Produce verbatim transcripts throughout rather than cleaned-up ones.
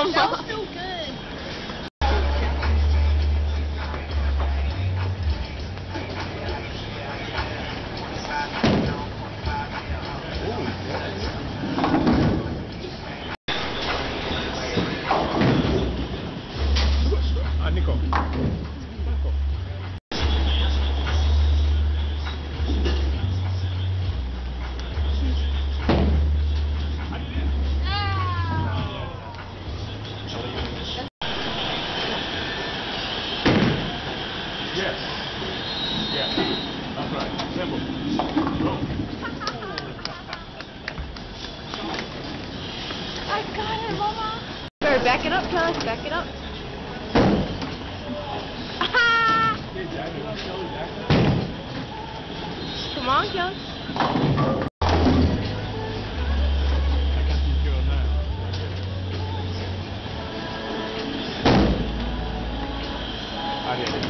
Mama. That was still good. Ah, Nico. Yes. Yeah. That's right. Simple. Go. I got it, Mama. Better back it up, Kelly. Back it up. Okay, jack it up, Kelly. Jack it up. Come on, Kelly. I got you going now. I did it.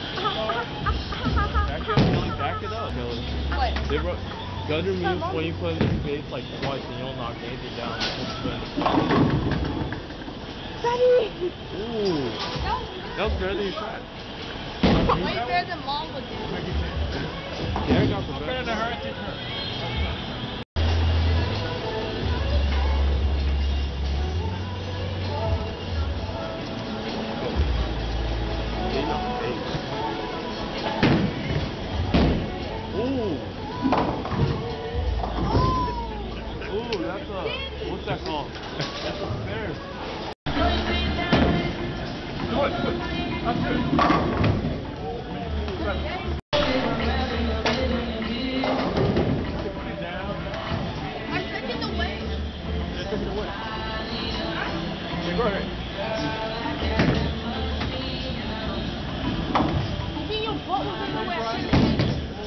Back it up, Kelly. Back it up, Kelly. What? They wrote, gutter means when you put it in the face like twice and you don't knock anything down. Daddy! Ooh. That was better than you tried. Way better than Mom would do. Yeah, I got the better than her. I think her. Ooh. Ooh, that's a, what's that called? That's upstairs. Good, good. That's good. I'm taking the way. Yeah, take it away. Yeah, go ahead. I think your butt was in the way. I should've taken it.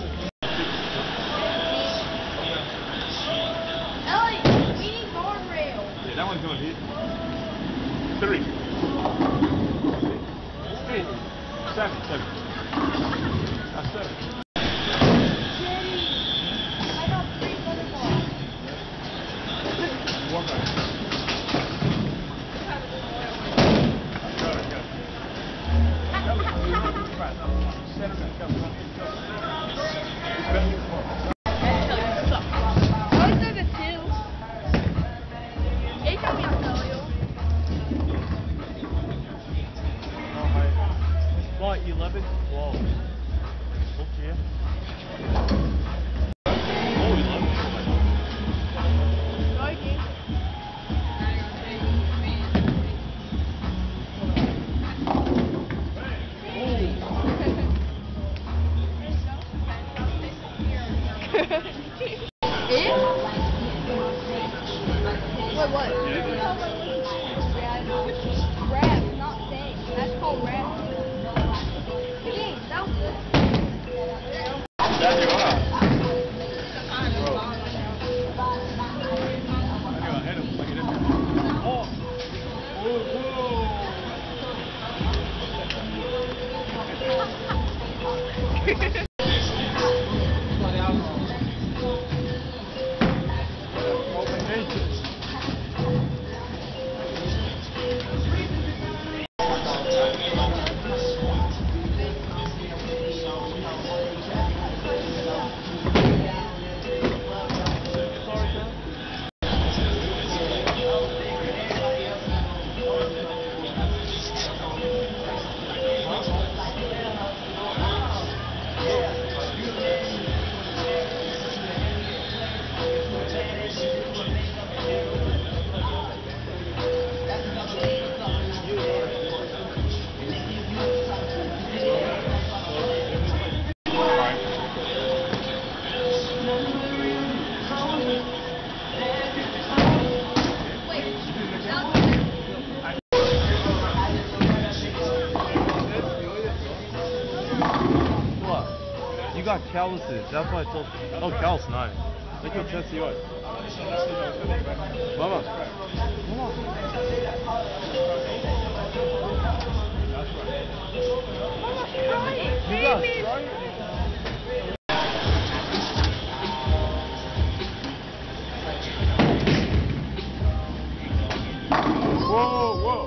Ellie, we need guardrail. Yeah, that one's gonna hit. Three. Eight. Seven. Seven. That's seven. Daddy, I got three butterflies. One back. Got it, got it. Center back. Come on. I always said the two. They told me to tell you. Well, eleven, twelve. Okay. Oh, eleven. Okay. It? What, what? Rap, not thing. That's called rap. It is, that was good. That's your eye. Oh. You got calluses. That's why I told. Oh, callus nine. Look your chest, you are. Mama. Mama. You got right? Whoa, whoa.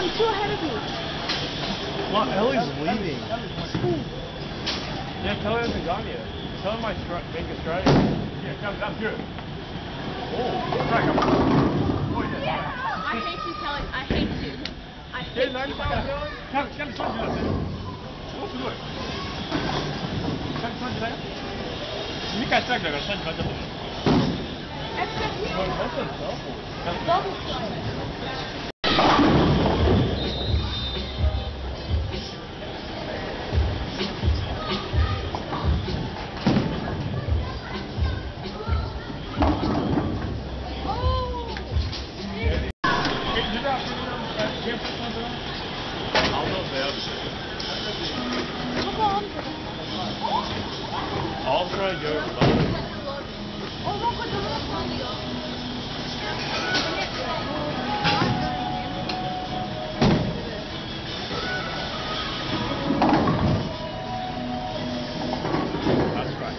I'm too ahead of you. Well, Ellie's leading. Yeah, tell her hasn't gone yet. Tell her my stri make a strike. Yeah, come, that's good. Oh, strike him. Oh, yeah. I hate you, Kelly. I hate you. I hate Yeah, you. Kelly, Kelly, 손 주세요. 오, 그거. Kelly, 손 주세요. 니가 strike 나가, 손 먼저 보세요. Well, that's a double. Double strike. I'll try your Oh, look what the left one goes. That's right.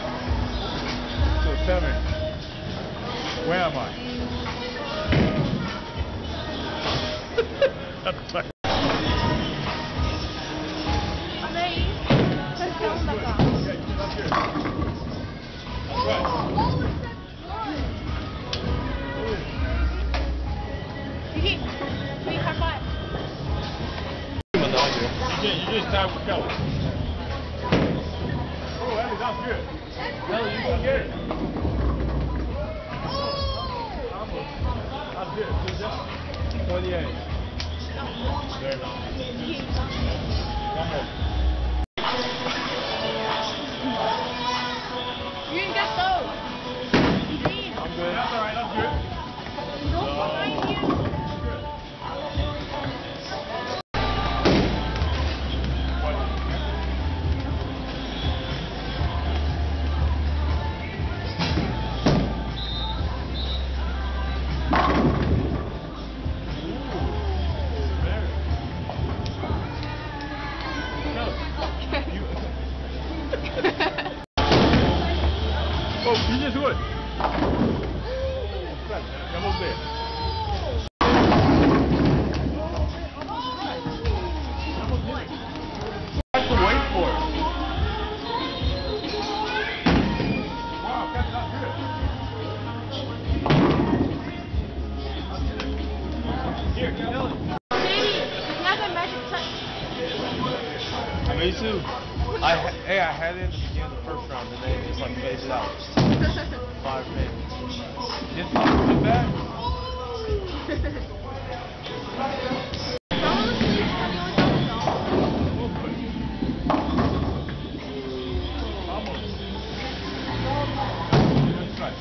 So tell me, where am I? That's right. You just tied with Kelly. Oh, Ellie, that's good. Ellie, you can get it. Almost. That's good. Good job. twenty-eight. Very nice. One more. You didn't get those. You did. I'm good. That's all right. That's good. Don't behind you. Oh, you just good. Come over there. I have to wait for it. Wow, that's not good. Here, tell it. Baby, you have a magic touch. Me too. I ha hey, I had it in the beginning of the first round, and then it's like phased out. Five minutes. It's not too bad. That's right.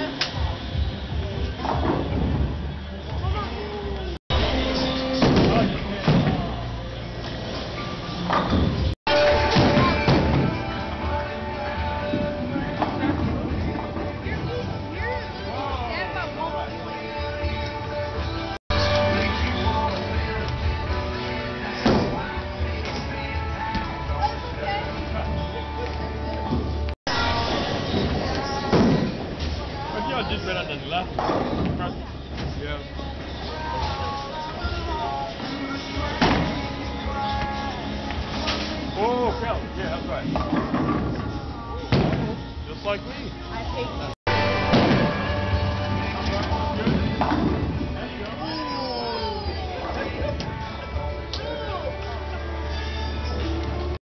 Just right on the left. Yeah. Oh, Kel. Yeah, that's right. Just like me. I hate you.